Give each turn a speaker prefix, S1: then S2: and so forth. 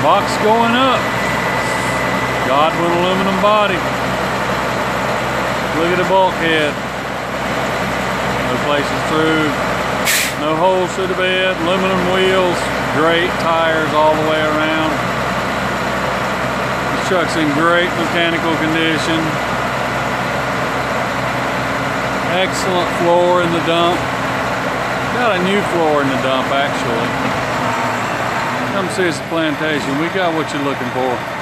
S1: Box going up. Godwin aluminum body. Look at the bulkhead. No places through. No holes through the bed. Aluminum wheels. Great tires all the way around. This truck's in great mechanical condition. Excellent floor in the dump. Got a new floor in the dump actually. Come see us at Plantation. We got what you're looking for.